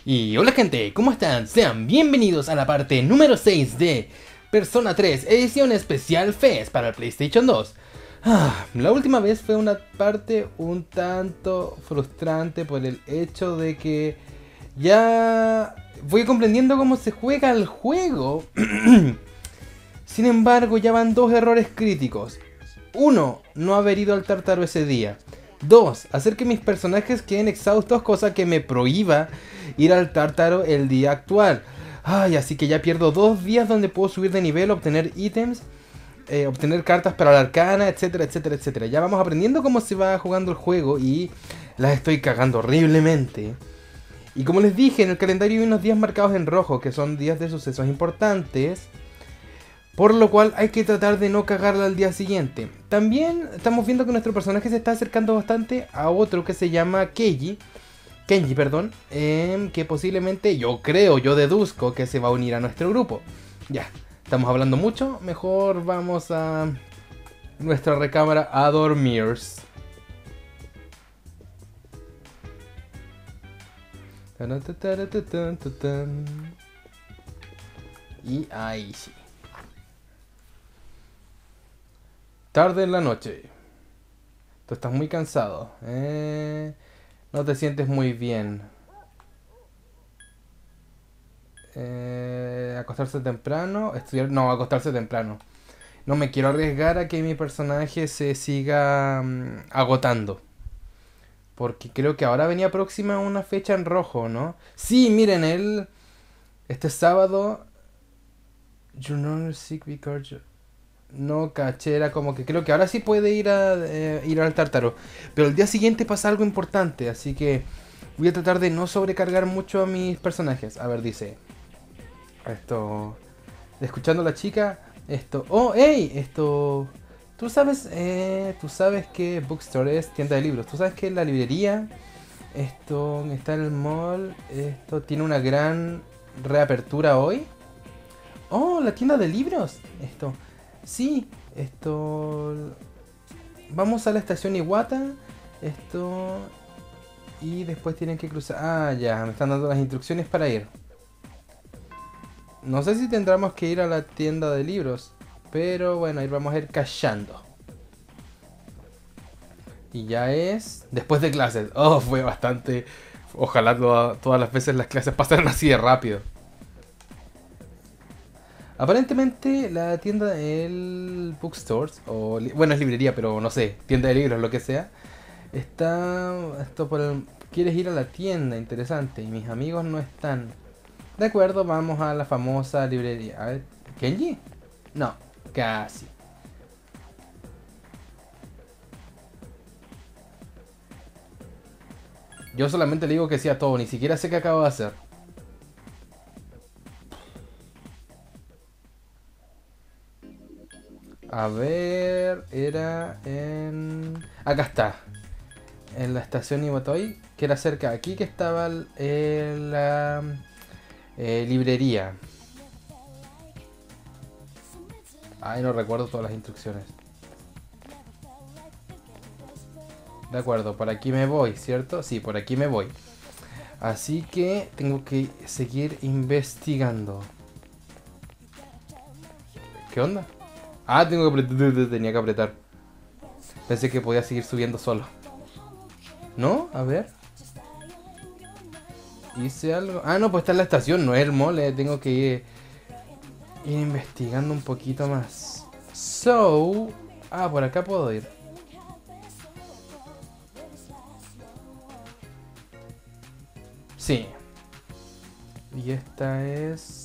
Y hola gente, ¿cómo están? Sean bienvenidos a la parte número 6 de Persona 3 Edición Especial FES para el PlayStation 2. La última vez fue una parte un tanto frustrante por el hecho de que ya voy comprendiendo cómo se juega el juego. Sin embargo, ya van dos errores críticos. Uno, no haber ido al Tártaro ese día. 2. Hacer que mis personajes queden exhaustos, cosa que me prohíba ir al Tártaro el día actual. Así que ya pierdo 2 días donde puedo subir de nivel, obtener ítems, obtener cartas para la arcana, etcétera, etcétera, etcétera. Ya vamos aprendiendo cómo se va jugando el juego y las estoy cagando horriblemente. Y como les dije, en el calendario hay unos días marcados en rojo, que son días de sucesos importantes. Por lo cual hay que tratar de no cagarla al día siguiente. También estamos viendo que nuestro personaje se está acercando bastante a otro que se llama Kenji, que posiblemente, yo deduzco que se va a unir a nuestro grupo. Ya, estamos hablando mucho, mejor vamos a nuestra recámara a dormir. Y ahí sí. Tarde en la noche. Tú estás muy cansado. No te sientes muy bien. Acostarse temprano. Estudiar. No, acostarse temprano. No me quiero arriesgar a que mi personaje se siga agotando. Porque creo que ahora venía próxima una fecha en rojo, ¿no? Sí, miren, este sábado. You know, sick because... No caché, era como que creo que ahora sí puede ir al Tártaro. Pero el día siguiente pasa algo importante, así que voy a tratar de no sobrecargar mucho a mis personajes. A ver, dice esto, escuchando a la chica, esto, oh, hey, esto, tú sabes que Bookstore es tienda de libros. Tú sabes que la librería, esto está en el mall, esto tiene una gran reapertura hoy. Oh, la tienda de libros, esto. Sí, vamos a la estación Iwata. Y después tienen que cruzar. Ya, me están dando las instrucciones para ir. No sé si tendremos que ir a la tienda de libros, pero bueno, ahí vamos a ir cachando. Y ya es después de clases. Oh, fue bastante. Ojalá todas las veces las clases pasaran así de rápido. Aparentemente la tienda, el bookstore, bueno, es librería, pero no sé, tienda de libros, lo que sea, quieres ir a la tienda, interesante, y mis amigos no están. De acuerdo, vamos a la famosa librería. A ver, ¿Kenji? No, casi. Yo solamente le digo que sí a todo, ni siquiera sé qué acabo de hacer. A ver, era en... Acá está. En la estación Iwatoi, que era cerca. Aquí que estaba la librería. Ay, no recuerdo todas las instrucciones. De acuerdo, por aquí me voy, ¿cierto? Sí, por aquí me voy. Así que tengo que seguir investigando. ¿Qué onda? Tengo que apretar, tenía que apretar. Pensé que podía seguir subiendo solo. ¿No? A ver. Hice algo. No, pues está en la estación, no es el mall. Tengo que ir investigando un poquito más. Por acá puedo ir. Sí. Y esta es...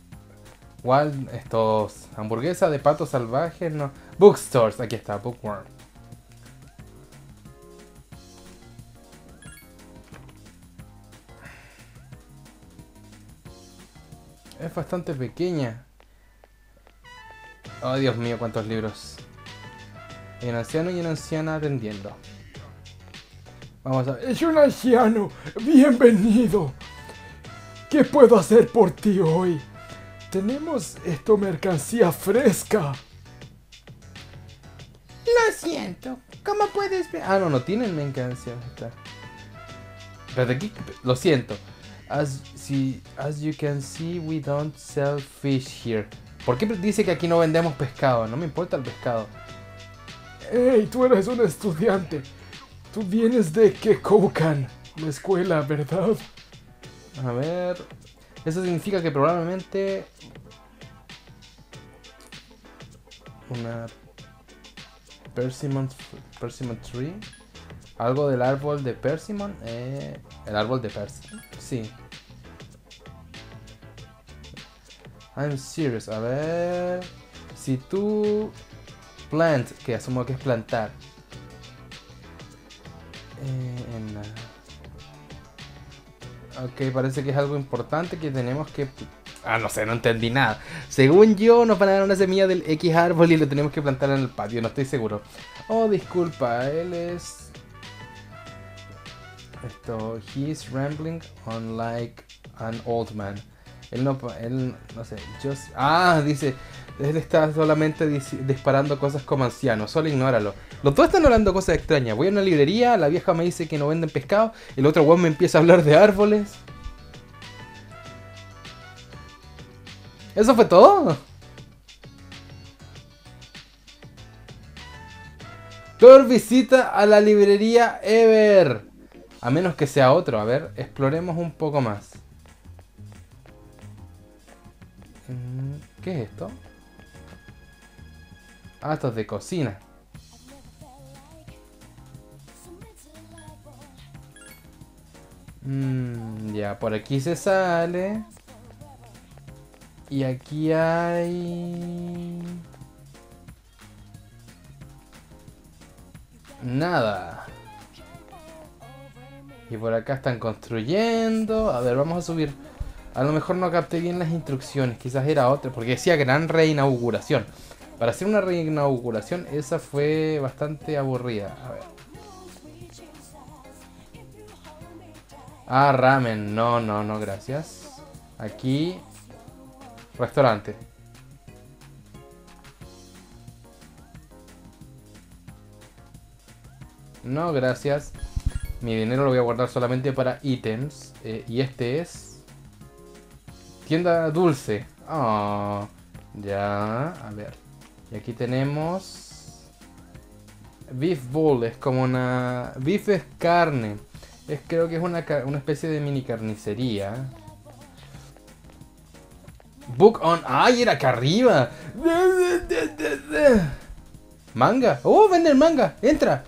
estos hamburguesas de patos salvajes, no. Bookstores, aquí está, Bookworm. Es bastante pequeña. Oh, Dios mío, cuántos libros. Hay un anciano y una anciana atendiendo. Vamos a ver. Es un anciano. Bienvenido. ¿Qué puedo hacer por ti hoy? Tenemos mercancía fresca. Lo siento. ¿Cómo puedes ver? No tienen mercancía. Espérate, aquí. Lo siento. As you can see, we don't sell fish here. ¿Por qué dice que aquí no vendemos pescado? No me importa el pescado. Hey, tú eres un estudiante. Tú vienes de Kekoukan, la escuela, ¿verdad? A ver... Eso significa que probablemente... Una... Persimmon tree. Algo del árbol de Persimmon. El árbol de Persimmon. Sí. I'm serious. A ver... Si tú... Plant, que asumo que es plantar. Ok, parece que es algo importante que tenemos que... Ah, no sé, no entendí nada. Según yo, nos van a dar una semilla del X árbol y lo tenemos que plantar en el patio, no estoy seguro. Oh, disculpa, él es... He's rambling on like an old man. Él no sé, dice... Él está solamente disparando cosas como anciano, solo ignóralo. Los dos están hablando cosas extrañas. Voy a una librería, la vieja me dice que no venden pescado, el otro weón me empieza a hablar de árboles. ¿Eso fue todo? Peor visita a la librería ever. A menos que sea otro. A ver, exploremos un poco más. ¿Qué es esto? Ah, esto es de cocina. Ya, por aquí se sale. Y aquí hay... Nada. Y por acá están construyendo. A ver, vamos a subir. A lo mejor no capté bien las instrucciones. Quizás era otra. Porque decía gran reinauguración. Para hacer una reinauguración, esa fue bastante aburrida. A ver. Ah, ramen. No, gracias. Aquí. Restaurante. No, gracias. Mi dinero lo voy a guardar solamente para ítems. Y este es... Tienda dulce. Oh, ya, a ver. Y aquí tenemos... Beef bowl, es como una... Beef es carne. Creo que es una especie de mini carnicería. Book on... ¡Ay, era acá arriba! Manga. ¡Oh, venden manga! ¡Entra!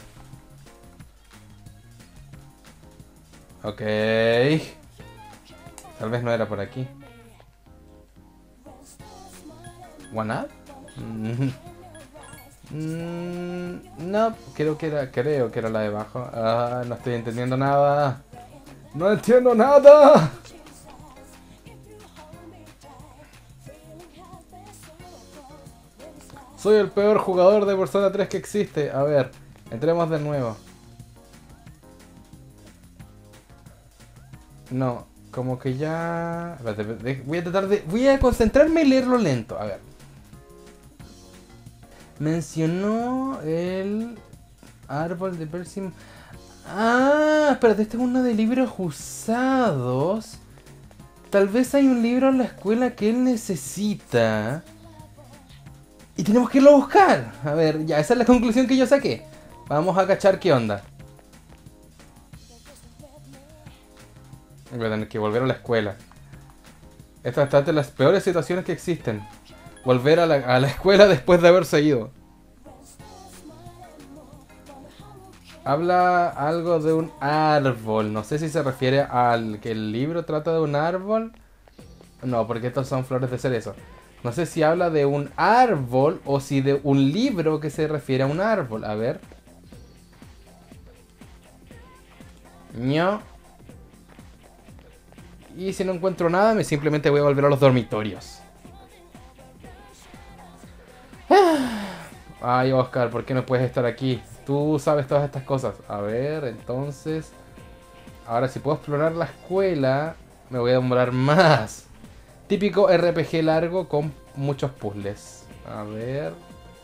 Ok. Tal vez no era por aquí. ¿One up? No, creo que era la de abajo. Ah, no estoy entendiendo nada. ¡No entiendo nada! Soy el peor jugador de Persona 3 que existe. A ver, entremos de nuevo. No, como que ya... Espérate, voy a concentrarme y leerlo lento. A ver. Mencionó el árbol de Persimmon. Ah, espérate, este es uno de libros usados. Tal vez hay un libro en la escuela que él necesita. Y tenemos que irlo a buscar. A ver, ya, esa es la conclusión que yo saqué. Vamos a cachar qué onda. Voy a tener que volver a la escuela. Esta está de las peores situaciones que existen. Volver a la escuela después de haberse ido. Habla algo de un árbol. No sé si se refiere al que el libro trata de un árbol. No, porque estos son flores de cerezo. No sé si habla de un árbol o si de un libro que se refiere a un árbol. A ver. ño. Y si no encuentro nada, simplemente voy a volver a los dormitorios. Ay, Oscar, ¿por qué no puedes estar aquí? Tú sabes todas estas cosas. A ver, entonces... Ahora, si puedo explorar la escuela, me voy a demorar más. Típico RPG largo con muchos puzzles. A ver...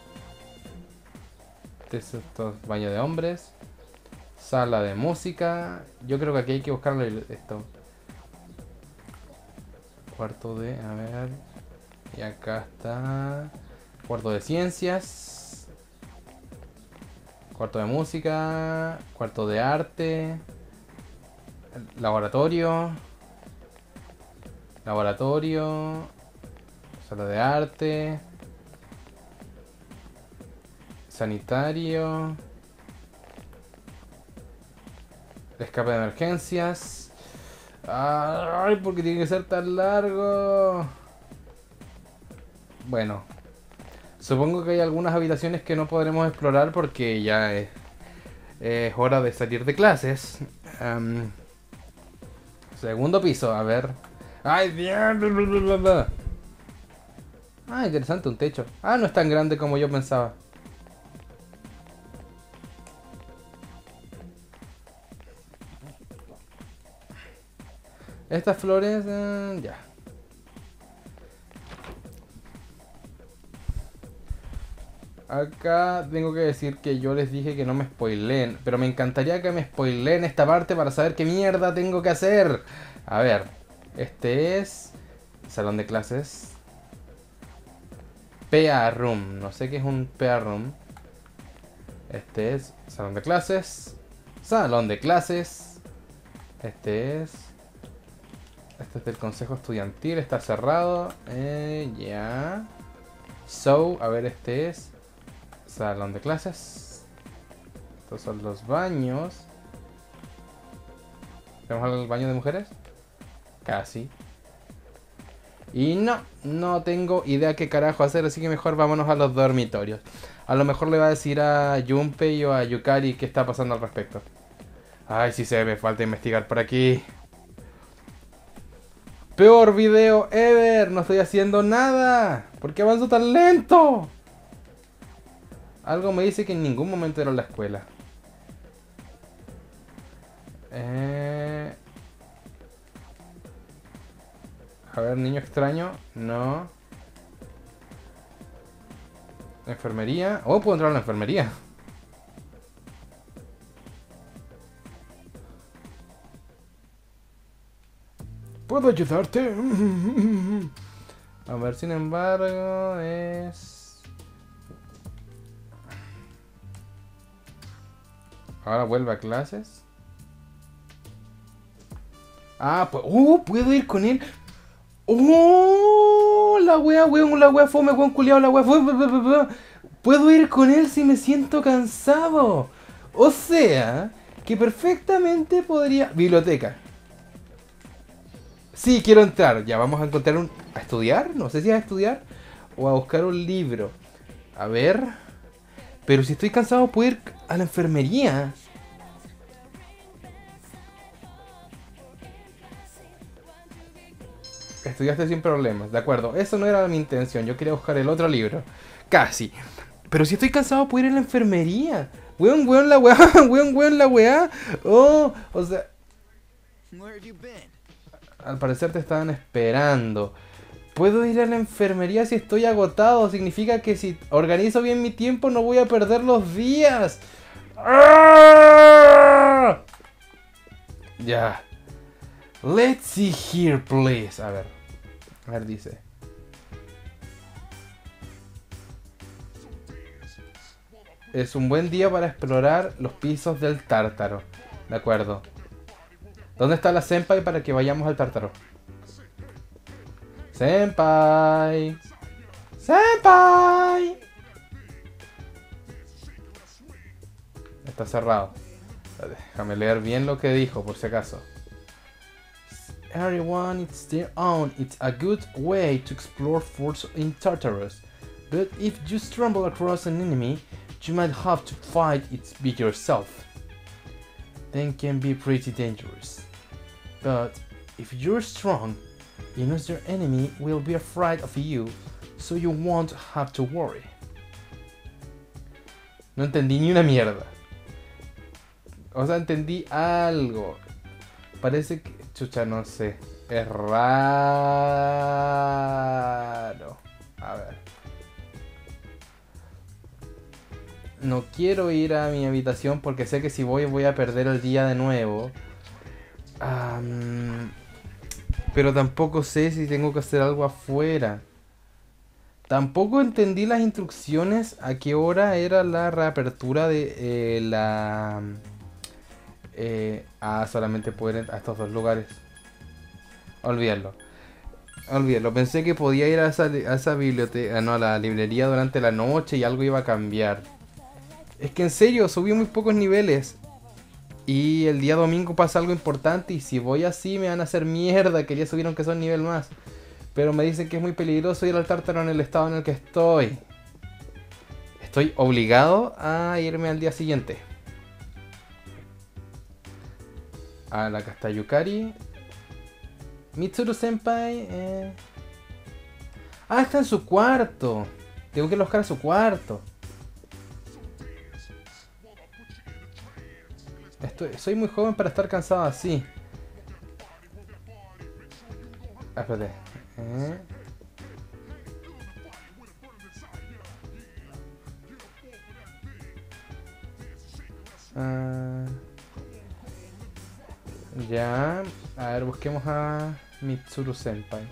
Esto es baño de hombres. Sala de música. Yo creo que aquí hay que buscarle esto. Cuarto de... A ver... Y acá está... Cuarto de ciencias. Cuarto de música. Cuarto de arte. Laboratorio. Laboratorio. Sala de arte. Sanitario. Escape de emergencias. Ay, porque tiene que ser tan largo. Bueno, supongo que hay algunas habitaciones que no podremos explorar porque ya es hora de salir de clases. Segundo piso, a ver. ¡Ay, Dios! Ah, interesante, un techo. Ah, no es tan grande como yo pensaba. Estas flores, ya. Acá tengo que decir que yo les dije que no me spoileen, pero me encantaría que me spoileen esta parte para saber qué mierda tengo que hacer. A ver, este es salón de clases. PA Room, no sé qué es un PA Room. Este es salón de clases. Salón de clases. Este es del consejo estudiantil, está cerrado. Ya. So, a ver, este es salón de clases. Estos son los baños. ¿Tenemos el baño de mujeres? Casi. Y no tengo idea qué carajo hacer, así que mejor vámonos a los dormitorios. A lo mejor le va a decir a Junpei o a Yukari qué está pasando al respecto. Ay, sí me falta investigar por aquí. Peor video ever, no estoy haciendo nada. ¿Por qué avanzo tan lento? Algo me dice que en ningún momento era la escuela. A ver, niño extraño. No. Enfermería. Oh, puedo entrar a la enfermería. ¿Puedo ayudarte? A ver, sin embargo, es... Ahora vuelve a clases. Ah, pues... puedo ir con él. La wea, weón, la wea fome, weón, culiao, la wea fome. Puedo ir con él si me siento cansado. O sea, que perfectamente podría... Biblioteca. Sí, quiero entrar. Ya, vamos a encontrar ¿A estudiar? No sé si a estudiar o a buscar un libro. A ver... Pero si estoy cansado puedo ir a la enfermería. Estudiaste sin problemas, de acuerdo. Eso no era mi intención, yo quería buscar el otro libro. Casi. Pero si estoy cansado puedo ir a la enfermería. Weón, la weá. Weón, la weá. Oh, o sea... Al parecer te estaban esperando. Puedo ir a la enfermería si estoy agotado. Significa que si organizo bien mi tiempo no voy a perder los días. ¡Ah! Ya. Let's see here, please. A ver, dice. Es un buen día para explorar los pisos del Tártaro. De acuerdo. ¿Dónde está la senpai para que vayamos al Tártaro? Senpai. Senpai. Está cerrado. Déjame leer bien lo que dijo, por si acaso. Everyone it's their own. It's a good way to explore forts in Tartarus. But if you stumble across an enemy, you might have to fight it by yourself. Then can be pretty dangerous. But if you're strong, you know your enemy will be afraid of you, so you won't have to worry. No entendí ni una mierda. O sea, entendí algo. Parece que... Chucha, no sé. Es raro. A ver. No quiero ir a mi habitación porque sé que si voy a perder el día de nuevo. Pero tampoco sé si tengo que hacer algo afuera. Tampoco entendí las instrucciones a qué hora era la reapertura de la... solamente poder ir a estos dos lugares. Olvídalo. Olvídalo. Pensé que podía ir a esa biblioteca, no, a la librería durante la noche y algo iba a cambiar. Es que en serio, subí muy pocos niveles. Y el día domingo pasa algo importante y si voy así me van a hacer mierda. Quería subir aunque sea un nivel más. Pero me dicen que es muy peligroso ir al tártaro en el estado en el que estoy. Estoy obligado a irme al día siguiente. A la Casta Yukari. Mitsuru Senpai. Ah, está en su cuarto. Tengo que ir a buscar a su cuarto. Soy muy joven para estar cansado así. Ah, espérate. Ya. A ver, busquemos a Mitsuru Senpai.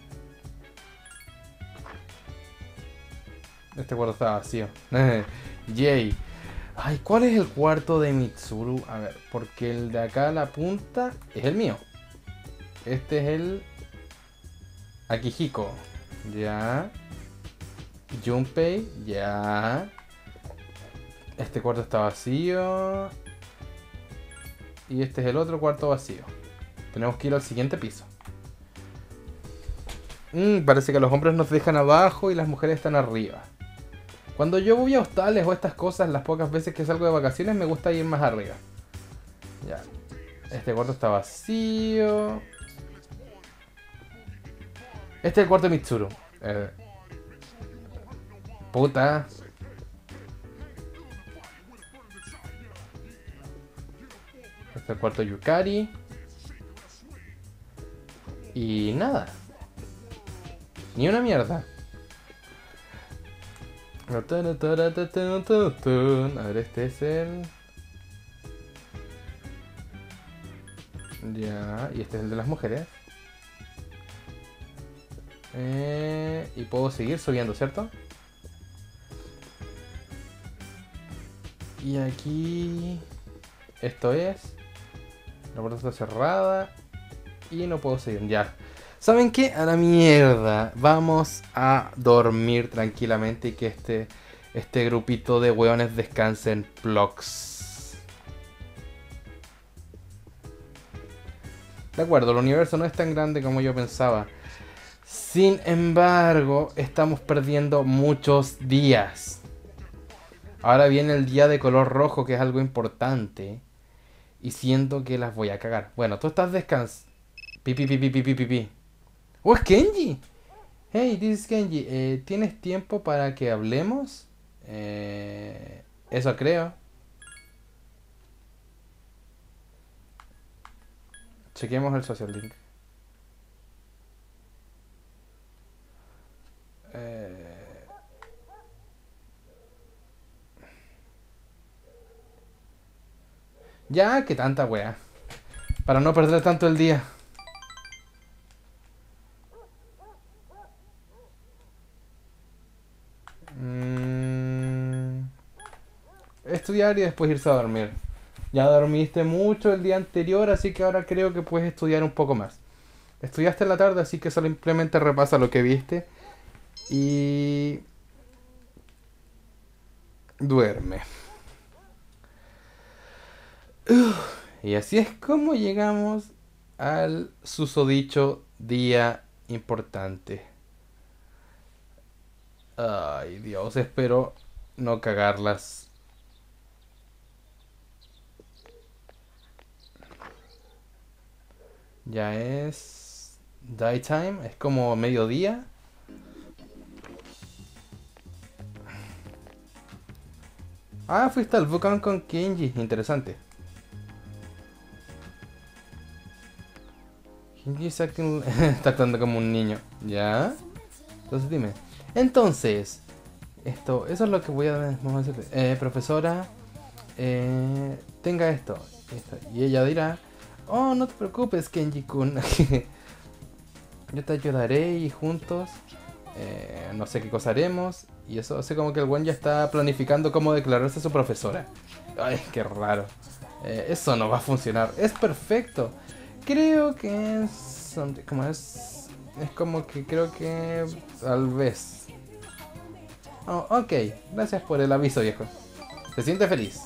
Este cuarto está vacío. Yay. Ay, ¿cuál es el cuarto de Mitsuru? A ver, porque el de acá a la punta es el mío. Este es el Akihiko. Ya. Junpei. Ya. Este cuarto está vacío. Y este es el otro cuarto vacío. Tenemos que ir al siguiente piso. Parece que los hombres nos dejan abajo y las mujeres están arriba. Cuando yo voy a hostales o estas cosas, las pocas veces que salgo de vacaciones, me gusta ir más arriba. Ya. Este cuarto está vacío. Este es el cuarto de Mitsuru. Puta. Este es el cuarto de Yukari. Y nada. Ni una mierda. A ver, este es el... Ya, y este es el de las mujeres. Y puedo seguir subiendo, ¿cierto? Y aquí... Esto es... La puerta está cerrada. Y no puedo seguir, ya. ¿Saben qué? A la mierda. Vamos a dormir tranquilamente y que este grupito de hueones descansen plox. De acuerdo, el universo no es tan grande como yo pensaba. Sin embargo, estamos perdiendo muchos días. Ahora viene el día de color rojo, que es algo importante. Y siento que las voy a cagar. Bueno, tú estás descansando. Pi. ¡Oh, es Kenji! Hey, this is Kenji. ¿Tienes tiempo para que hablemos? Eso creo. Chequemos el social link. Ya, que tanta wea. Para no perder tanto el día. Estudiar y después irse a dormir. Ya dormiste mucho el día anterior, así que ahora creo que puedes estudiar un poco más. Estudiaste en la tarde, así que simplemente repasa lo que viste. Y... duerme. Y así es como llegamos al susodicho día importante. Ay, Dios, espero no cagarlas. Ya es... daytime, es como mediodía. Ah, fuiste al Bukan con Kenji, interesante. Kenji está actuando como un niño. ¿Ya? Entonces dime. Entonces, eso es lo que vamos a hacer. Profesora, tenga esto. Y ella dirá, oh, no te preocupes, Kenji-kun. Yo te ayudaré y juntos no sé qué cosa haremos. Y eso hace como que el buen ya está planificando cómo declararse a su profesora. Ay, qué raro. Eso no va a funcionar. Es perfecto. Creo que es... Como es... Es como que creo que... Tal vez. Oh, ok. Gracias por el aviso, viejo. Se siente feliz.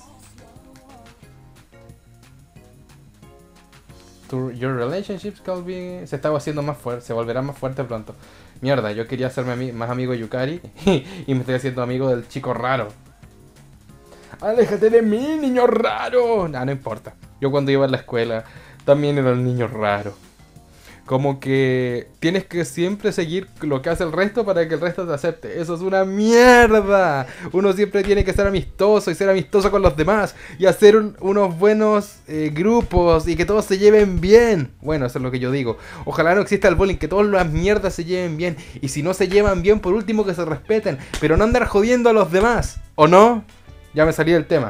Your relationships can be... Se está haciendo más fuerte. Se volverá más fuerte pronto. Mierda, yo quería hacerme más amigo de Yukari. Y me estoy haciendo amigo del chico raro. ¡Aléjate de mí, niño raro! Nah, no importa. Yo cuando iba a la escuela también era un niño raro. Como que tienes que siempre seguir lo que hace el resto para que el resto te acepte. Eso es una mierda. Uno siempre tiene que ser amistoso y ser amistoso con los demás. Y hacer unos buenos grupos y que todos se lleven bien. Bueno, eso es lo que yo digo. Ojalá no exista el bullying, que todas las mierdas se lleven bien. Y si no se llevan bien, por último que se respeten. Pero no andar jodiendo a los demás. ¿O no? Ya me salí del tema.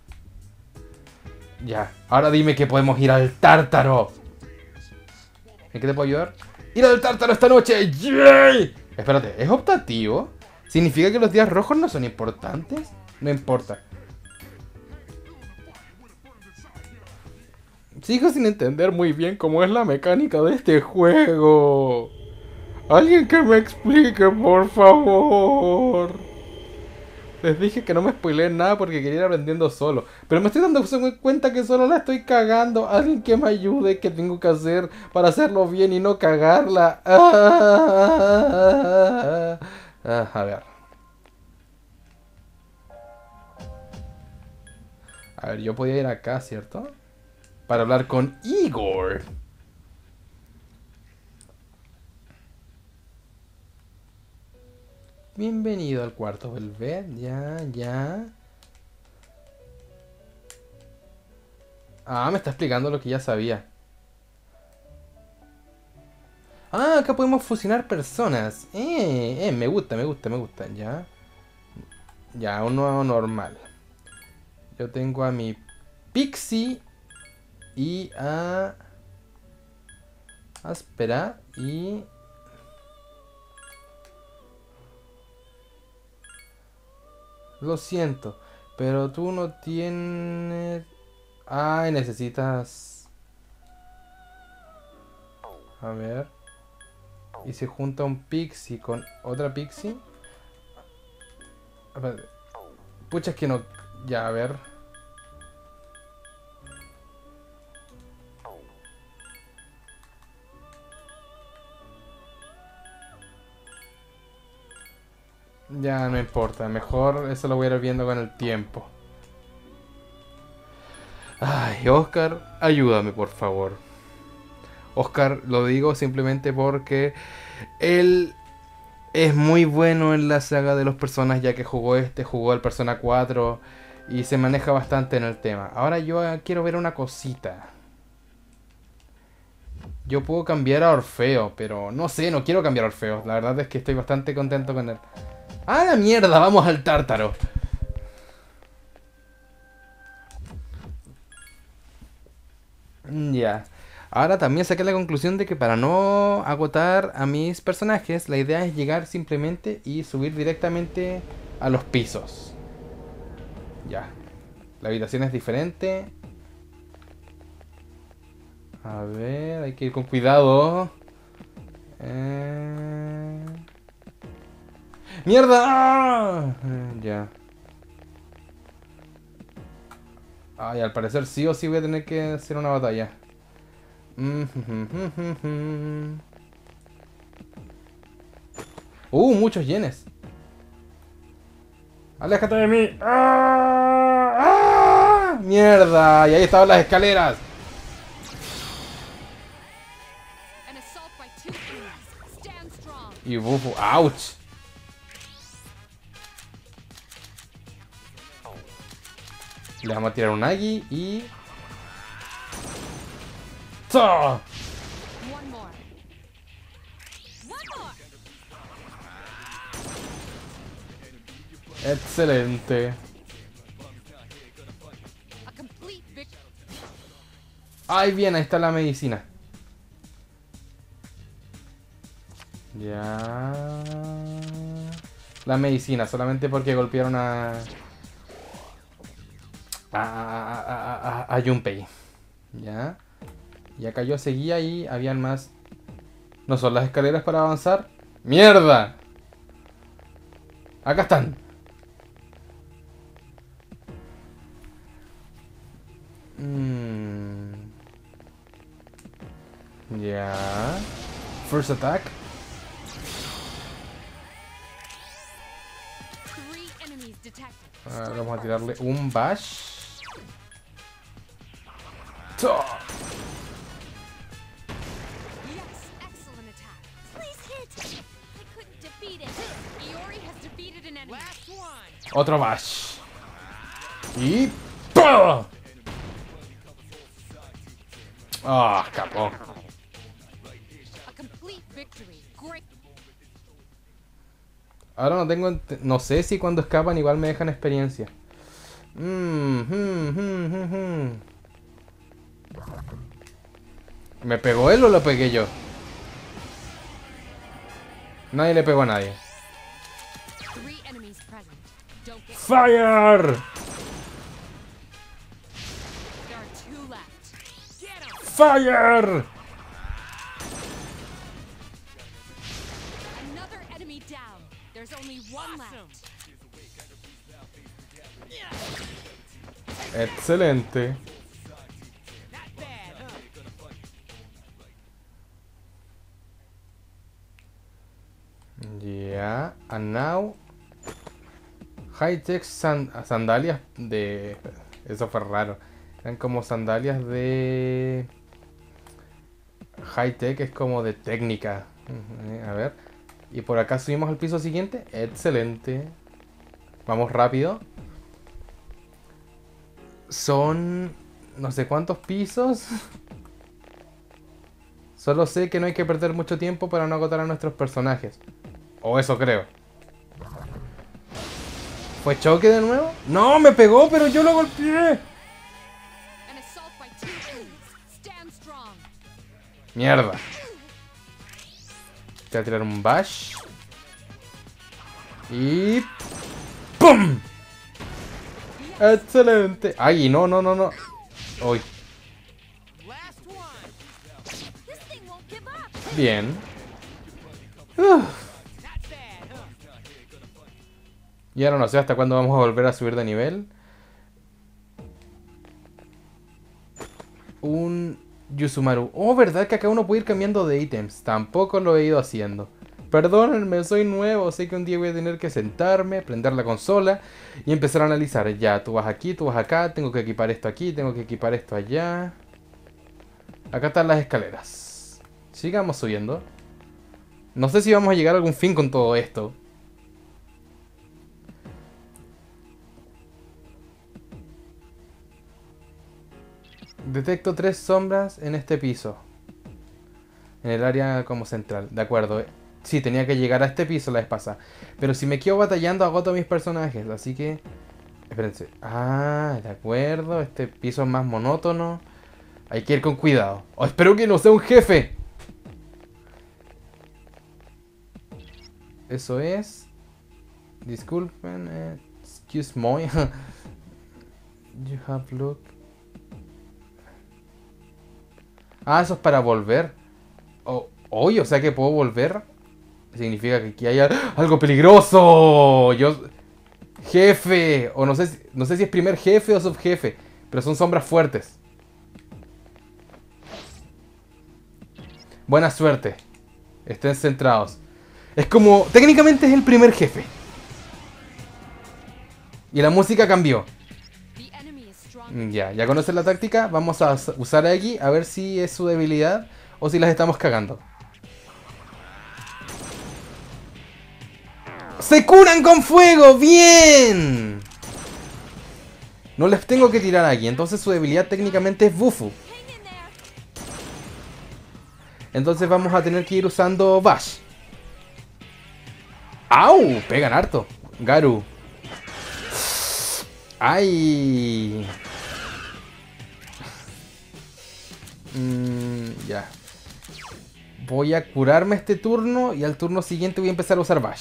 Ya, ahora dime que podemos ir al Tártaro. ¿En qué te puedo ayudar? ¡Ir al Tártaro esta noche! ¡Yay! Espérate, ¿es optativo? ¿Significa que los días rojos no son importantes? No importa. Sigo sin entender muy bien cómo es la mecánica de este juego. Alguien que me explique, por favor. Les dije que no me spoileen nada porque quería ir aprendiendo solo. Pero me estoy dando cuenta que solo la estoy cagando. Alguien que me ayude, ¿qué tengo que hacer para hacerlo bien y no cagarla? A ver. A ver, yo podía ir acá, ¿cierto? Para hablar con Igor. Bienvenido al cuarto Velvet. Ya. Ah, me está explicando lo que ya sabía. Ah, acá podemos fusionar personas. Me gusta. Ya. Ya, un nuevo normal. Yo tengo a mi Pixie y a... Espera, y... Lo siento, pero tú no tienes... Ay, necesitas... A ver... Y se junta un Pixie con otra Pixie. A ver... Pucha, es que no... Ya, a ver... Ya, no importa. Mejor eso lo voy a ir viendo con el tiempo. Ay, Oscar, ayúdame, por favor. Oscar, lo digo simplemente porque él es muy bueno en la saga de los personas, ya que jugó el Persona 4 y se maneja bastante en el tema. Ahora yo quiero ver una cosita. Yo puedo cambiar a Orfeo, pero no sé, no quiero cambiar a Orfeo. La verdad es que estoy bastante contento con él. ¡Ah, la mierda! ¡Vamos al Tártaro! Ya. Ahora también saqué la conclusión de que para no agotar a mis personajes, la idea es llegar simplemente y subir directamente a los pisos. Ya. La habitación es diferente. A ver, hay que ir con cuidado. ¡Mierda! ¡Ah! Ya. Ay, al parecer sí o sí voy a tener que hacer una batalla. Muchos yenes. ¡Aléjate de mí! ¡Ah! ¡Ah! ¡Mierda! Y ahí estaban las escaleras. Y bufo. ¡Auch! Le vamos a tirar un Agi y... ¡Tah! Excelente. Ay, bien, ahí está la medicina. Ya. La medicina, solamente porque golpearon a Junpei. Ya. Y acá yo seguía y habían más. ¿No son las escaleras para avanzar? ¡Mierda! Acá están. Ya. First attack. Ahora vamos a tirarle un bash. ¡Top! Otro bash. Y... ¡pum! Ah, escapó. Ahora no tengo... No sé si cuando escapan igual me dejan experiencia. ¿Me pegó él o lo pegué yo? Nadie le pegó a nadie. ¡Fire! ¡Fire! Excelente. Yeah, and now high-tech sandalias de... Eso fue raro. Eran como sandalias de... High-tech es como de técnica. A ver. Y por acá subimos al piso siguiente. Excelente. Vamos rápido. Son... no sé cuántos pisos. Solo sé que no hay que perder mucho tiempo para no agotar a nuestros personajes. O eso creo. ¿Fue choque de nuevo? ¡No! ¡Me pegó! ¡Pero yo lo golpeé! ¡Mierda! Voy a tirar un bash. Y... ¡pum! ¡Excelente! ¡Ay! No, no, no, no. ¡Uy! Bien. Y ahora no sé hasta cuándo vamos a volver a subir de nivel. Un Yusumaru. Oh, ¿verdad que acá uno puede ir cambiando de ítems? Tampoco lo he ido haciendo. Perdónenme, soy nuevo. Sé que un día voy a tener que sentarme, prender la consola y empezar a analizar. Ya, tú vas aquí, tú vas acá. Tengo que equipar esto aquí, tengo que equipar esto allá. Acá están las escaleras. Sigamos subiendo. No sé si vamos a llegar a algún fin con todo esto. Detecto 3 sombras en este piso. En el área como central. De acuerdo. Sí, tenía que llegar a este piso la vez pasada. Pero si me quedo batallando agoto a mis personajes. Así que... espérense. Ah, de acuerdo. Este piso es más monótono. Hay que ir con cuidado. Oh, espero que no sea un jefe. Eso es... disculpen. Excuse me. You have look. Ah, eso es para volver. Oye, o sea que puedo volver. Significa que aquí hay algo peligroso. Jefe. O no sé si es primer jefe o subjefe. Pero son sombras fuertes. Buena suerte. Estén centrados. Es como... técnicamente es el primer jefe. Y la música cambió. Ya conocen la táctica. Vamos a usar aquí a ver si es su debilidad o si las estamos cagando. ¡Se curan con fuego! ¡Bien! No les tengo que tirar aquí. Entonces su debilidad técnicamente es Bufu. Entonces vamos a tener que ir usando Bash. ¡Au! Pegan harto. Garu. ¡Ay! Ya. Voy a curarme este turno y al turno siguiente voy a empezar a usar Bash.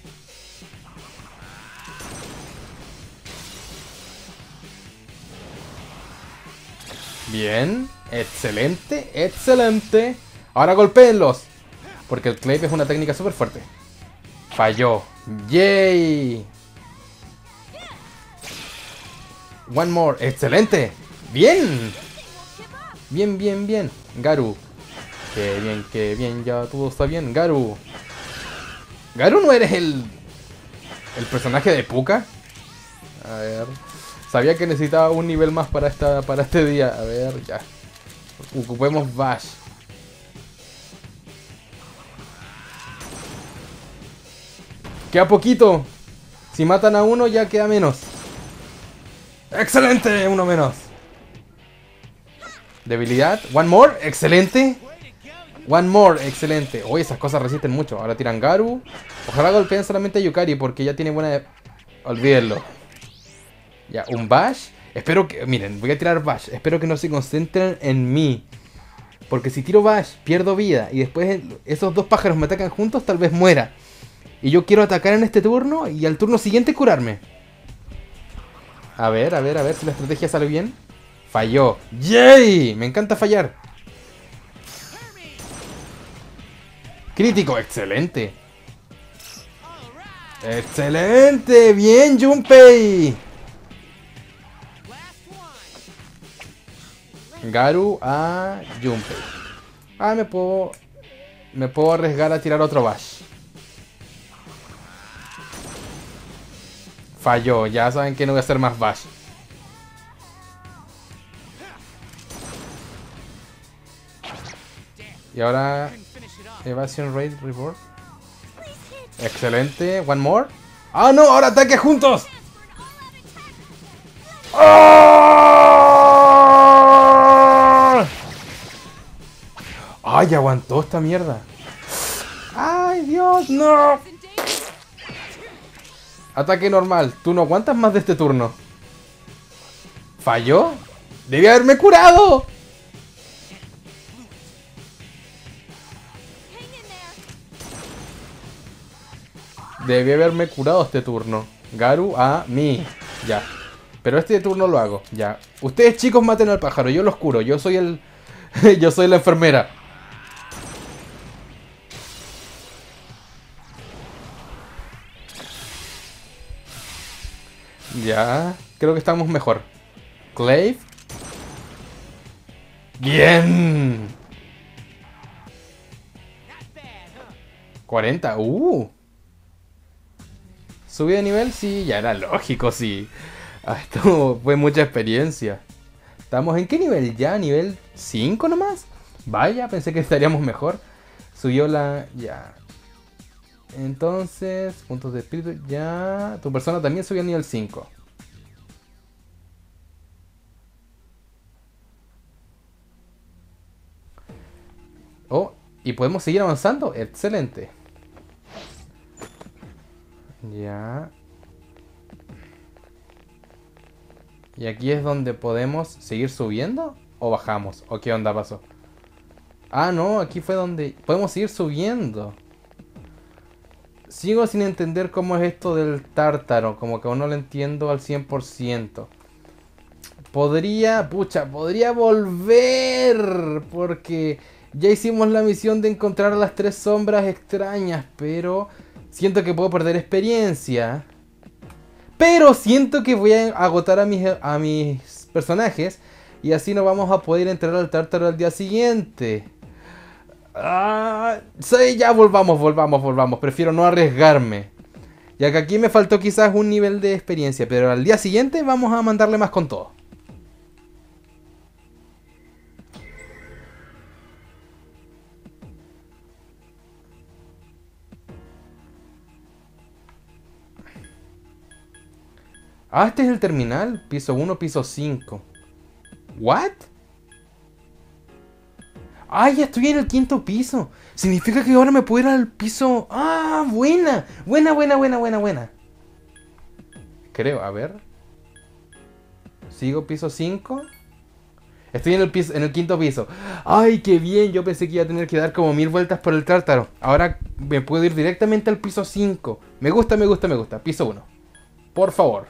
Bien, excelente, excelente. Ahora golpéenlos, porque el Clave es una técnica súper fuerte. Falló. ¡Yay! One more, excelente. Bien. Bien, bien, bien. Garu. Qué bien, ya todo está bien. Garu. Garu, ¿no eres el personaje de Puka? A ver. Sabía que necesitaba un nivel más para este día. A ver, ya. Ocupemos Bash. Queda poquito. Si matan a uno ya queda menos. ¡Excelente! Uno menos. Debilidad. One more. Excelente. One more. Excelente. Oye, esas cosas resisten mucho. Ahora tiran Garu. Ojalá golpeen solamente a Yukari porque ya tiene buena... Olvídenlo. Ya, un Bash. Espero que... Miren, voy a tirar Bash. Espero que no se concentren en mí. Porque si tiro Bash, pierdo vida. Y después esos dos pájaros me atacan juntos, tal vez muera. Y yo quiero atacar en este turno y al turno siguiente curarme. A ver si la estrategia sale bien. Falló. ¡Yay! Me encanta fallar. Crítico, excelente. ¡Excelente! ¡Bien, Junpei! Garu a Junpei. Ah, me puedo arriesgar a tirar otro Bash. Falló, ya saben que no voy a hacer más Bash. Y ahora Evasion Raid Reward. Excelente, one more. ¡Ah, no! ¡Ahora ataque juntos! ¡Oh! ¡Ay, aguantó esta mierda! ¡Ay, Dios, no! Ataque normal. Tú no aguantas más de este turno. ¿Falló? ¡Debí haberme curado! Debí haberme curado este turno. Garu a mí. Ya. Pero este turno lo hago. Ya. Ustedes, chicos, maten al pájaro. Yo los curo. Yo soy el... Yo soy la enfermera. Ya. Creo que estamos mejor. Clave. Bien. 40. Subí de nivel, sí, ya era lógico, sí. Esto fue mucha experiencia. ¿Estamos en qué nivel ya? ¿Nivel 5 nomás? Vaya, pensé que estaríamos mejor. Subió la... ya. Entonces, puntos de espíritu, ya. Tu persona también subió a nivel 5. Oh, y podemos seguir avanzando. Excelente. Ya. Y aquí es donde podemos seguir subiendo. ¿O bajamos? ¿O qué onda pasó? Ah, no, aquí fue donde podemos seguir subiendo. Sigo sin entender cómo es esto del tártaro. Como que aún no lo entiendo al 100%. Podría volver. Porque ya hicimos la misión de encontrar a las 3 sombras extrañas. Pero siento que puedo perder experiencia. Pero siento que voy a agotar a mis personajes. Y así no vamos a poder entrar al tártaro al día siguiente. Sí, ya volvamos. Prefiero no arriesgarme. Ya que aquí me faltó quizás un nivel de experiencia. Pero al día siguiente vamos a mandarle más con todo. Ah, este es el terminal. Piso 1, piso 5. ¿What? Ah, ya estoy en el 5º piso. Significa que ahora me puedo ir al piso... Ah, buena. Buena. Creo, a ver. Sigo piso 5. Estoy en el piso, en el quinto piso. ¡Ay, qué bien! Yo pensé que iba a tener que dar como 1000 vueltas por el tártaro. Ahora me puedo ir directamente al piso 5. Me gusta, me gusta, me gusta. Piso 1. Por favor.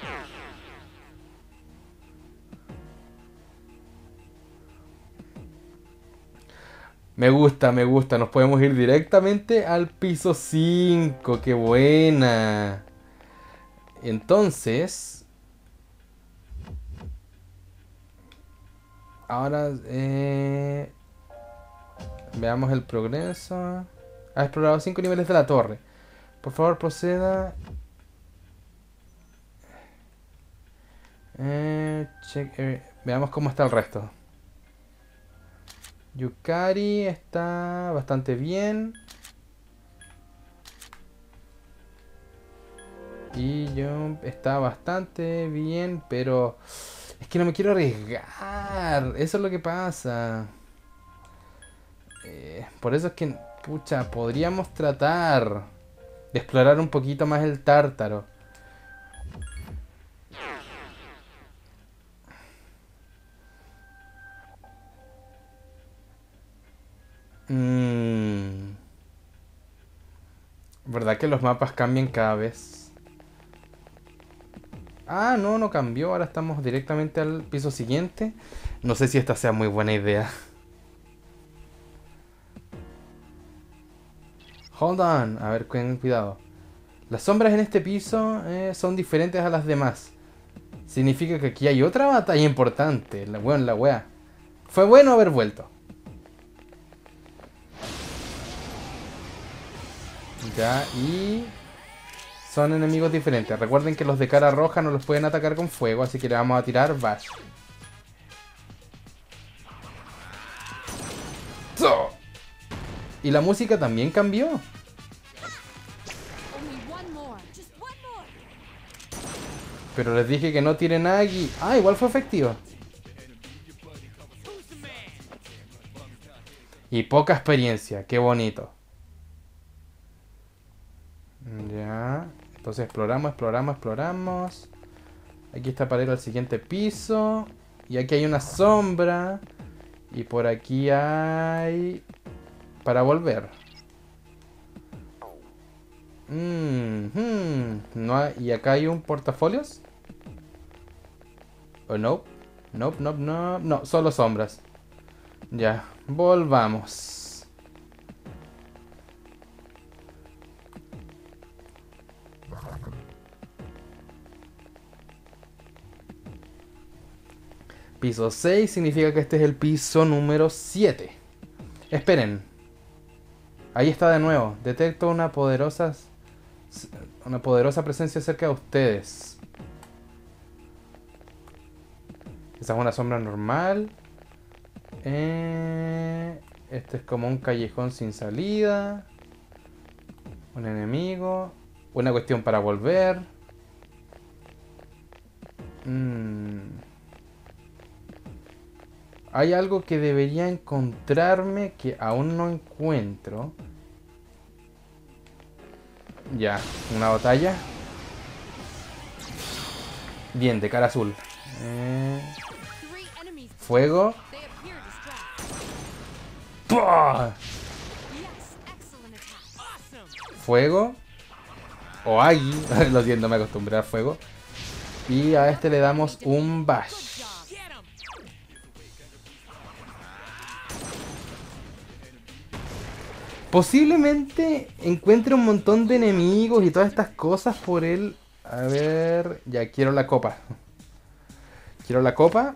Me gusta, me gusta. Nos podemos ir directamente al piso 5. ¡Qué buena! Entonces... Ahora, veamos el progreso. Ha explorado 5 niveles de la torre. Por favor, proceda. Veamos cómo está el resto. Yukari está bastante bien. Y Jump está bastante bien, pero es que no me quiero arriesgar. Eso es lo que pasa. Por eso es que, pucha, podríamos tratar de explorar un poquito más el tártaro. ¿Verdad que los mapas cambian cada vez? Ah, no, no cambió. Ahora estamos directamente al piso siguiente. No sé si esta sea muy buena idea. Hold on. A ver, cuidado. Las sombras en este piso son diferentes a las demás. Significa que aquí hay otra batalla importante. La wea. Fue bueno haber vuelto. Ya, y... son enemigos diferentes. Recuerden que los de cara roja no los pueden atacar con fuego, así que le vamos a tirar Bash. Y la música también cambió. Pero les dije que no tiren Agi. Ah, igual fue efectiva. Y poca experiencia, qué bonito. Ya. Entonces exploramos. Aquí está para ir al siguiente piso. Y aquí hay una sombra. Y por aquí hay... para volver. No hay... ¿Y acá hay un portafolios? ¿O no? No, solo sombras. Ya, volvamos. Piso 6 significa que este es el piso número 7. Esperen. Ahí está de nuevo. Detecto una poderosa presencia cerca de ustedes. Esa es una sombra normal. Este es como un callejón sin salida. Un enemigo. Una cuestión para volver. Hay algo que debería encontrarme que aún no encuentro. Ya, una batalla. Bien, de cara azul. Fuego. ¡Pah! Fuego. O Agi. Lo siento, me acostumbré al fuego. Y a este le damos un Bash. Posiblemente encuentre un montón de enemigos y todas estas cosas por él. A ver... Ya, quiero la copa. Quiero la copa.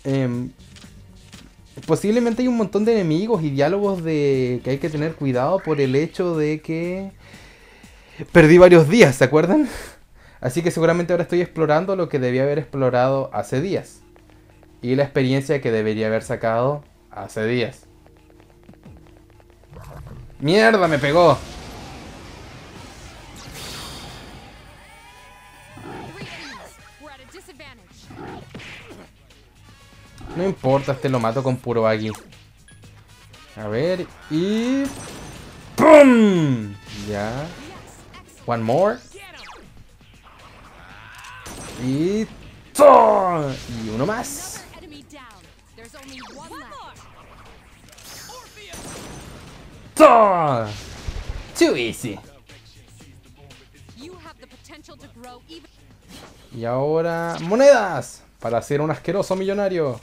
Posiblemente hay un montón de enemigos y diálogos de que hay que tener cuidado por el hecho de que... perdí varios días, ¿se acuerdan? Así que seguramente ahora estoy explorando lo que debía haber explorado hace días. Y la experiencia que debería haber sacado hace días. ¡Mierda! ¡Me pegó! No importa, este lo mato con puro Agi. A ver, y... ¡pum! Ya. One more. Y... ¡oh! Y uno más. Only one left. ¡Tah! Too easy. You have the potential to grow even. Y ahora, monedas. Para ser un asqueroso millonario.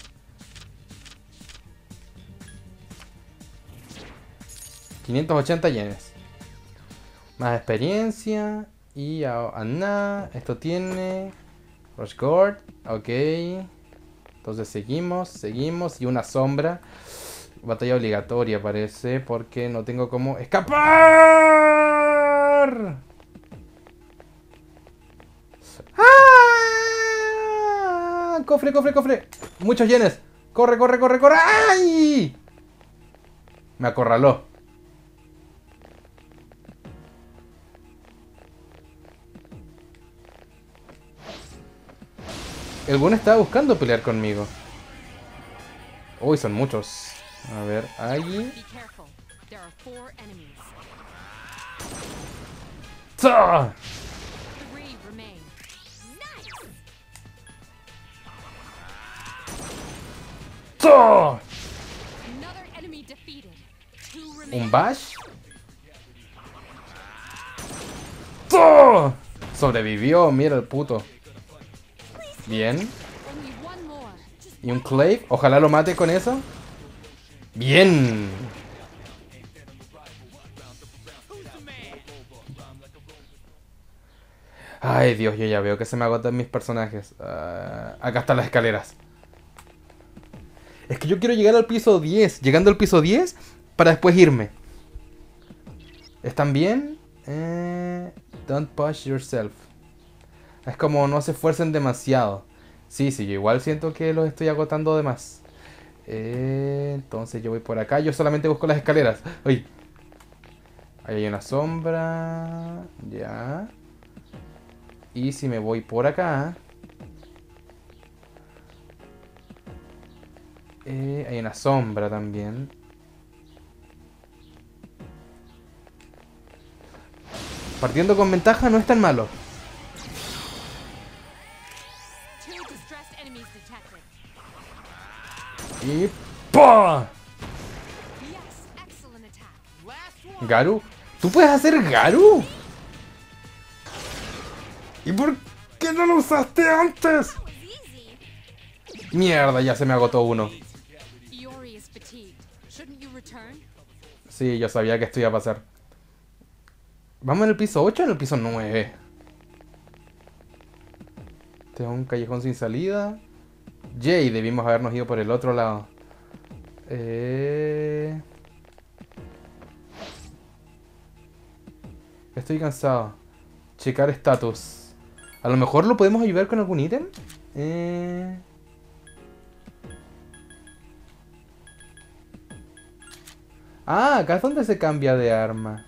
$580 yenes. Más experiencia. Y nada. Esto tiene Rush Guard. Ok. Entonces seguimos. Y una sombra. Batalla obligatoria parece. Porque no tengo cómo escapar. ¡Ah! Cofre. Muchos yenes. Corre. ¡Ay! Me acorraló. El bueno estaba buscando pelear conmigo. Uy, son muchos. A ver, ahí. Be careful. There are 4 enemies. ¡Tah! 3 remain. Nice. ¡Tah! Another enemy defeated. 2 remain. ¿Un bash? ¡Tah! Sobrevivió, mira el puto. Bien. Only one more. ¿Y un clave? Ojalá lo mate con eso. Bien. Ay, Dios, yo ya veo que se me agotan mis personajes. Acá están las escaleras. Es que yo quiero llegar al piso 10. Llegando al piso 10 para después irme. ¿Están bien? Don't push yourself. Es como no se esfuercen demasiado. Sí, yo igual siento que los estoy agotando de más. Entonces yo voy por acá. Yo solamente busco las escaleras. ¡Uy! Ahí hay una sombra. Ya. Y si me voy por acá. Hay una sombra también. Partiendo con ventaja no es tan malo. 2 distressed enemies detected. Y ¡pah! Yes, excellent attack. Last one. ¿Garu? ¿Tú puedes hacer Garu? ¿Y por qué no lo usaste antes? That was easy. Mierda, ya se me agotó uno. Iori is fatigued. Shouldn't you return? Sí, yo sabía que esto iba a pasar. ¿Vamos en el piso 8 o en el piso 9? Este es un callejón sin salida. Jay, debimos habernos ido por el otro lado. Estoy cansado. Checar estatus. A lo mejor lo podemos ayudar con algún ítem. Acá es donde se cambia de arma.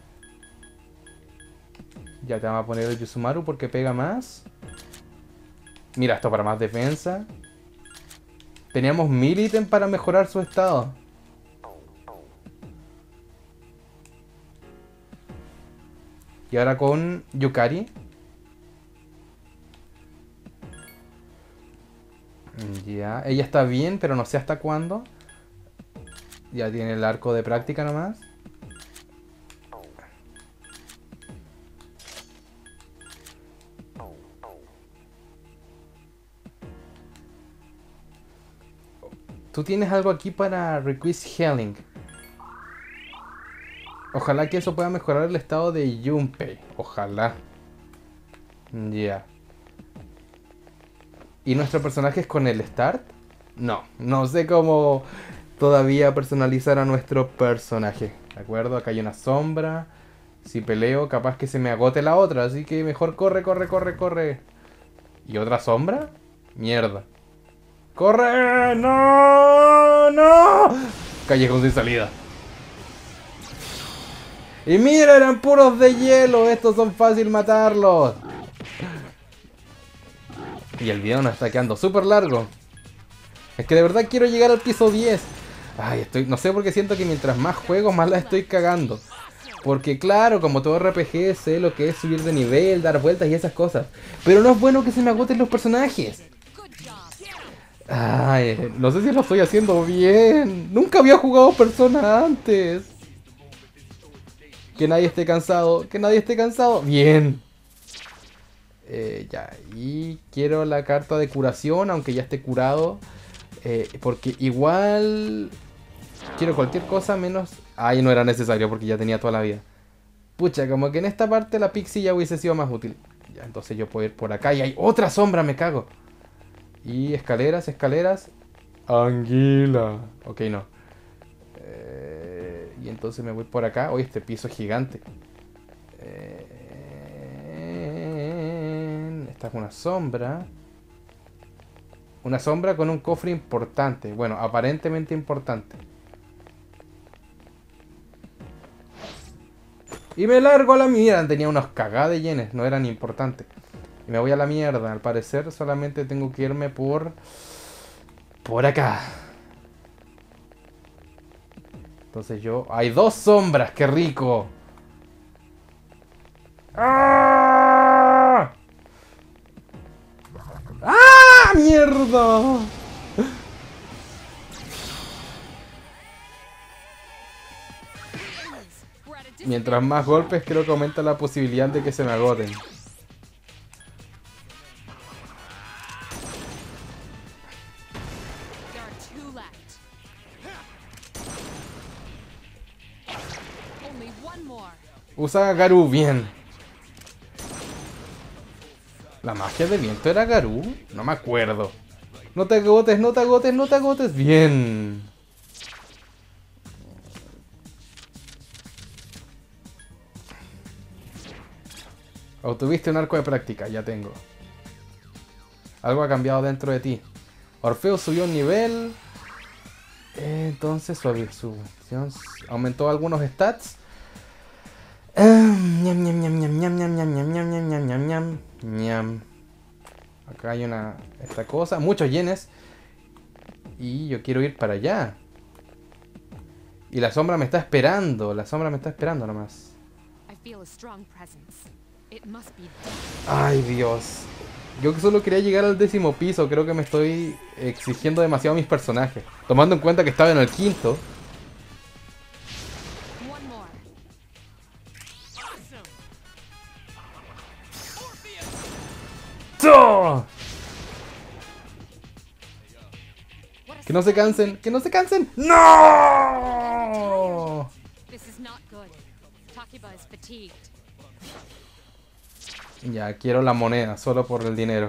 Ya te vamos a poner el Yusumaru porque pega más. Mira, esto para más defensa. Teníamos 1000 ítems para mejorar su estado. Y ahora con Yukari. Ya, ella está bien, pero no sé hasta cuándo. Ya tiene el arco de práctica nomás. Tú tienes algo aquí para Request Healing. Ojalá que eso pueda mejorar el estado de Junpei. Ojalá. Ya. ¿Y nuestro personaje es con el Start? No sé cómo todavía personalizar a nuestro personaje. ¿De acuerdo? Acá hay una sombra. Si peleo, capaz que se me agote la otra. Así que mejor corre. ¿Y otra sombra? Mierda. ¡Corre! ¡No! Callejón sin salida. Y mira, eran puros de hielo. Estos son fácil matarlos. Y el video nos está quedando súper largo. Es que de verdad quiero llegar al piso 10. Ay, no sé por qué siento que mientras más juego, más la estoy cagando. Porque claro, como todo RPG, sé lo que es subir de nivel, dar vueltas y esas cosas. Pero no es bueno que se me agoten los personajes. Ay, no sé si lo estoy haciendo bien. Nunca había jugado Persona antes. Que nadie esté cansado. Que nadie esté cansado. Bien. Ya, y quiero la carta de curación, aunque ya esté curado. Porque igual quiero cualquier cosa menos... Ay, no era necesario porque ya tenía toda la vida. Pucha, como que en esta parte la Pixie ya hubiese sido más útil. Ya, entonces yo puedo ir por acá y hay otra sombra, me cago. Y escaleras, escaleras. Anguila. Ok, no. Y entonces me voy por acá. Oye, este piso es gigante. Esta es una sombra. Una sombra con un cofre importante. Bueno, aparentemente importante. Y me largo a la mierda. Tenía unos cagadas de yenes. No eran importantes. Y me voy a la mierda. Al parecer solamente tengo que irme por acá. Entonces yo... ¡Hay dos sombras! ¡Qué rico! ¡Ah! ¡Ah! ¡Mierda! We're at a Mientras más golpes creo que aumenta la posibilidad de que se me agoten. There are two left. Only one more. Usa Garú, bien. ¿La magia de viento era Garú? No me acuerdo. No te agotes, no te agotes, no te agotes. Bien. Obtuviste un arco de práctica, ya tengo. Algo ha cambiado dentro de ti. Orfeo subió un nivel. Entonces su visión aumentó algunos stats. Ñam, ñam, ñam, ñam, ñam, ñam, ñam, ñam, ñam, ñam, ñam, ñam, ñam, ñam. Acá hay esta cosa, muchos yenes. Y yo quiero ir para allá. Y la sombra me está esperando. La sombra me está esperando nomás. I feel a strong presence. It must be Ay, Dios. Yo solo quería llegar al 10º piso. Creo que me estoy exigiendo demasiado a mis personajes. Tomando en cuenta que estaba en el 5º. one more. ¡Oh! What a Que no se stunning cansen, que no se cansen. ¡No! This is not good. Takiba is fatigued. Ya, quiero la moneda, solo por el dinero.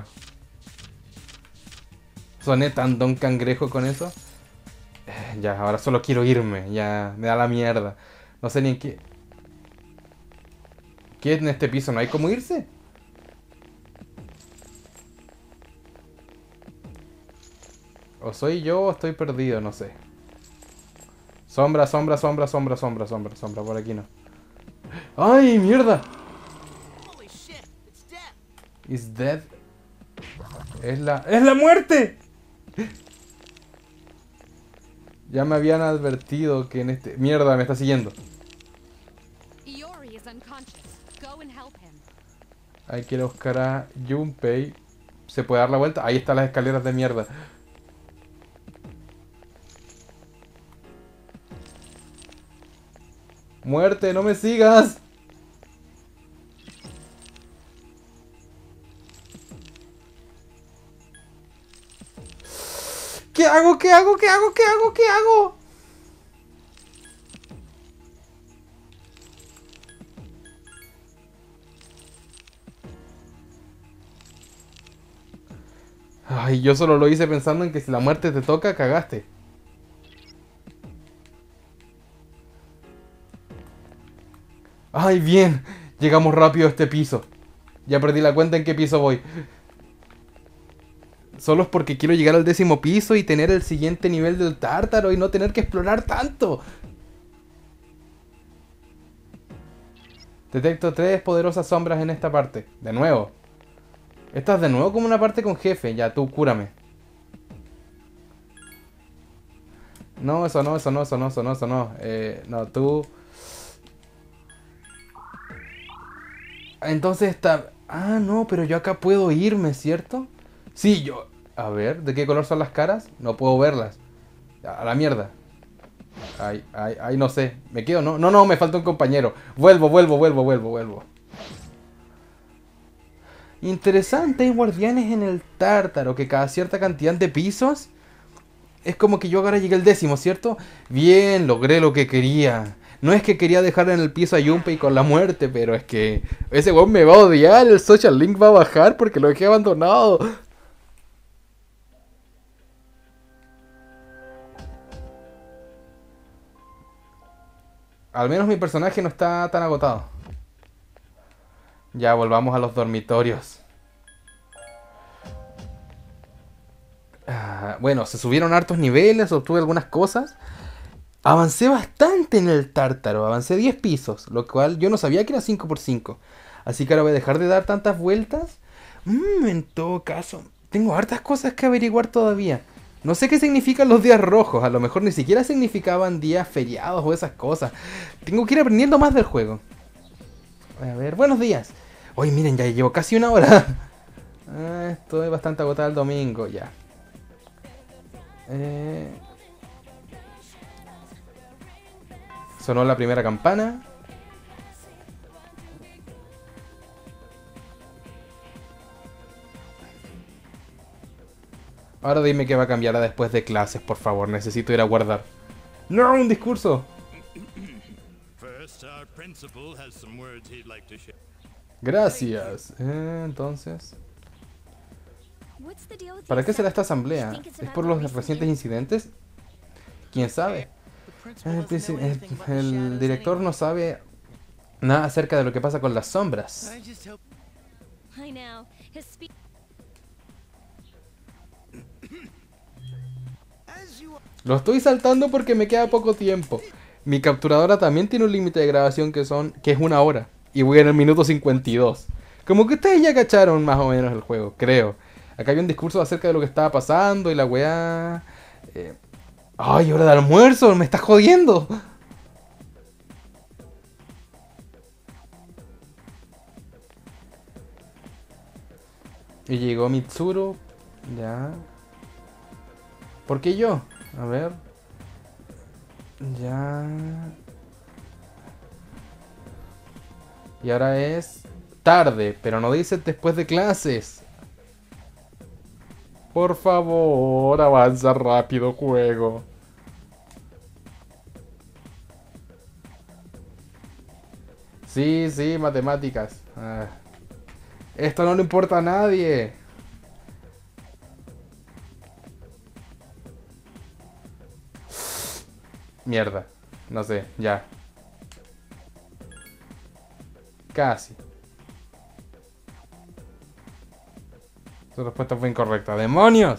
Soné tan don cangrejo con eso. Ya, ahora solo quiero irme. Ya, me da la mierda. No sé ni en qué... ¿Qué es en este piso? ¿No hay cómo irse? O soy yo o estoy perdido, no sé. Sombra, sombra, sombra, sombra, sombra, sombra, sombra. Por aquí no. ¡Ay, mierda! Is dead. ¡Es la muerte! Ya me habían advertido que en este... Mierda, me está siguiendo. Iori is unconscious. Go and help him. Hay que ir a buscar a Junpei. ¿Se puede dar la vuelta? Ahí están las escaleras de mierda. ¡Muerte! ¡No me sigas! ¿Qué hago? ¿Qué hago? ¿Qué hago? ¿Qué hago? ¿Qué hago? Ay, yo solo lo hice pensando en que si la muerte te toca, cagaste. Ay, bien. Llegamos rápido a este piso. Ya perdí la cuenta en qué piso voy. Solo es porque quiero llegar al 10º piso y tener el siguiente nivel del tártaro y no tener que explorar tanto. Detecto 3 poderosas sombras en esta parte. De nuevo. Esta es de nuevo como una parte con jefe. Ya, tú cúrame. No, eso no, eso no, eso no, eso no, eso no. No, tú... Entonces está... Ah, no, pero yo acá puedo irme, ¿cierto? Sí, yo... A ver, ¿de qué color son las caras? No puedo verlas. A la mierda. Ay, no sé. ¿Me quedo? No, no, me falta un compañero. Vuelvo. Interesante, hay guardianes en el Tártaro que cada cierta cantidad de pisos... Es como que yo ahora llegué al 10º, ¿cierto? Bien, logré lo que quería. No es que quería dejar en el piso a Junpei con la muerte, pero es que... Ese weón me va a odiar, el social link va a bajar porque lo dejé abandonado. Al menos mi personaje no está tan agotado. Ya, volvamos a los dormitorios. Bueno, se subieron hartos niveles, obtuve algunas cosas. Avancé bastante en el Tártaro, avancé 10 pisos, lo cual yo no sabía que era 5×5. Así que ahora voy a dejar de dar tantas vueltas. En todo caso, tengo hartas cosas que averiguar todavía. No sé qué significan los días rojos, a lo mejor ni siquiera significaban días feriados o esas cosas. Tengo que ir aprendiendo más del juego. A ver, buenos días. Oye, miren, ya llevo casi una hora. Estoy bastante agotado el domingo, ya. Sonó la primera campana. Ahora dime que va a cambiar a después de clases, por favor. Necesito ir a guardar. ¡No! ¡Un discurso! Gracias. Entonces... ¿Para qué será esta asamblea? ¿Es por los recientes incidentes? ¿Quién sabe? El director no sabe nada acerca de lo que pasa con las sombras. Lo estoy saltando porque me queda poco tiempo. Mi capturadora también tiene un límite de grabación que es 1 hora. Y voy en el minuto 52. Como que ustedes ya cacharon más o menos el juego, creo. Acá había un discurso acerca de lo que estaba pasando y la weá... ¡Ay, hora de almuerzo! ¡Me estás jodiendo! Y llegó Mitsuru. Ya. ¿Por qué yo? A ver. Ya. Y ahora es tarde, pero no dice después de clases. Por favor, avanza rápido, juego. Sí, matemáticas. Esto no le importa a nadie. Mierda. No sé, ya. Casi. Su respuesta fue incorrecta. ¡Demonios!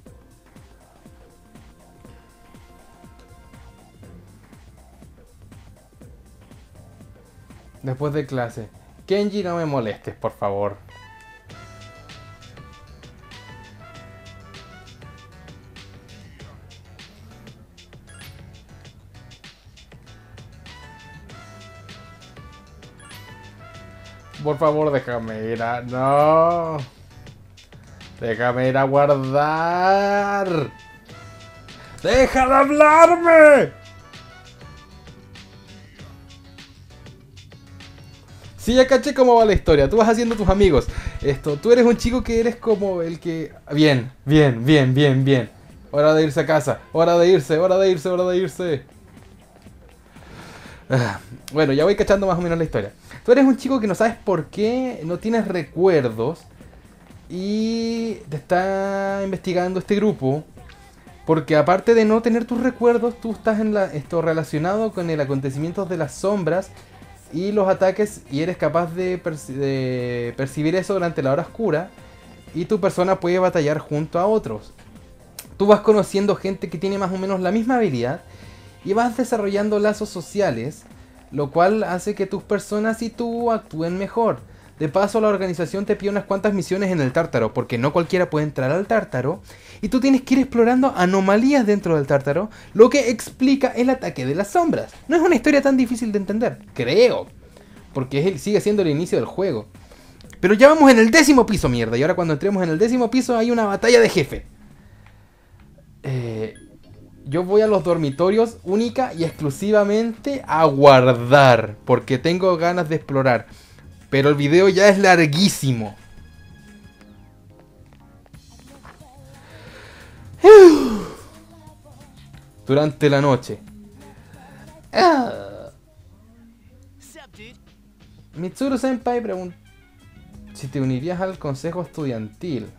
Después de clase. Kenji, no me molestes, por favor. Por favor, déjame ir a... ¡No! Déjame ir a guardar. ¡Deja de hablarme! Sí, ya caché cómo va la historia. Tú vas haciendo tus amigos. Tú eres un chico que eres como el que... Bien. Hora de irse a casa. Hora de irse. Bueno, ya voy cachando más o menos la historia. Tú eres un chico que no sabes por qué no tienes recuerdos. Y te está investigando este grupo. Porque aparte de no tener tus recuerdos, tú estás en esto relacionado con el acontecimiento de las sombras y los ataques. Y eres capaz de percibir eso durante la hora oscura. Y tu persona puede batallar junto a otros. Tú vas conociendo gente que tiene más o menos la misma habilidad. Y vas desarrollando lazos sociales. Lo cual hace que tus personas y tú actúen mejor. De paso, la organización te pide unas cuantas misiones en el Tártaro, porque no cualquiera puede entrar al Tártaro, y tú tienes que ir explorando anomalías dentro del Tártaro, lo que explica el ataque de las sombras. No es una historia tan difícil de entender, creo, porque sigue siendo el inicio del juego. Pero ya vamos en el 10º piso, mierda. Y ahora cuando entremos en el 10º piso hay una batalla de jefe. Yo voy a los dormitorios única y exclusivamente a guardar. Porque tengo ganas de explorar. Pero el video ya es larguísimo. Durante la noche. Mitsuru Senpai pregunta si te unirías al consejo estudiantil.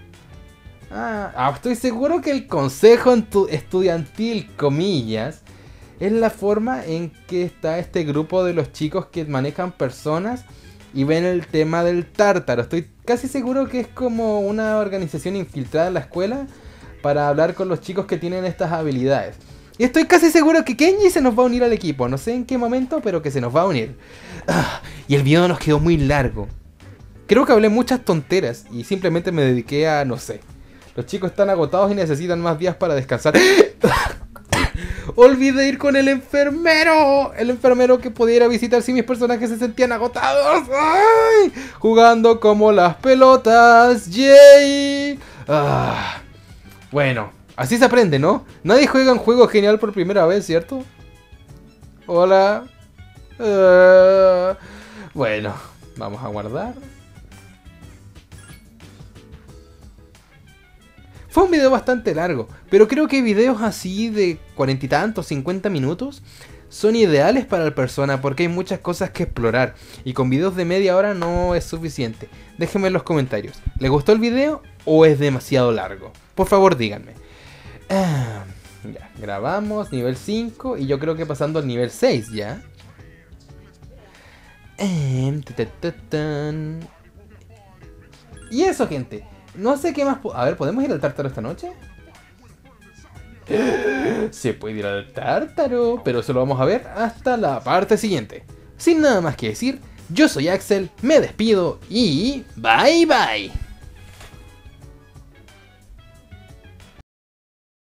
Estoy seguro que el consejo estudiantil, comillas, es la forma en que está este grupo de los chicos que manejan personas y ven el tema del tártaro. Estoy casi seguro que es como una organización infiltrada en la escuela para hablar con los chicos que tienen estas habilidades. Y estoy casi seguro que Kenji se nos va a unir al equipo. No sé en qué momento, pero que se nos va a unir. Y el video nos quedó muy largo. Creo que hablé muchas tonteras y simplemente me dediqué a, no sé. Los chicos están agotados y necesitan más días para descansar. Olvidé ir con el enfermero. El enfermero que pudiera visitar si mis personajes se sentían agotados. ¡Ay! Jugando como las pelotas. ¡Yay! Bueno, así se aprende, ¿no? Nadie juega un juego genial por primera vez, ¿cierto? Hola. Bueno, vamos a guardar. Fue un video bastante largo, pero creo que videos así de 40 y tantos, 50 minutos son ideales para el Persona porque hay muchas cosas que explorar y con videos de media hora no es suficiente. Déjenme en los comentarios, ¿les gustó el video o es demasiado largo? Por favor díganme. Ya, grabamos nivel 5 y yo creo que pasando al nivel 6 ya. Y eso, gente. No sé qué más... A ver, ¿podemos ir al tártaro esta noche? Se puede ir al tártaro, pero eso lo vamos a ver hasta la parte siguiente. Sin nada más que decir, yo soy Axel, me despido y... ¡Bye bye!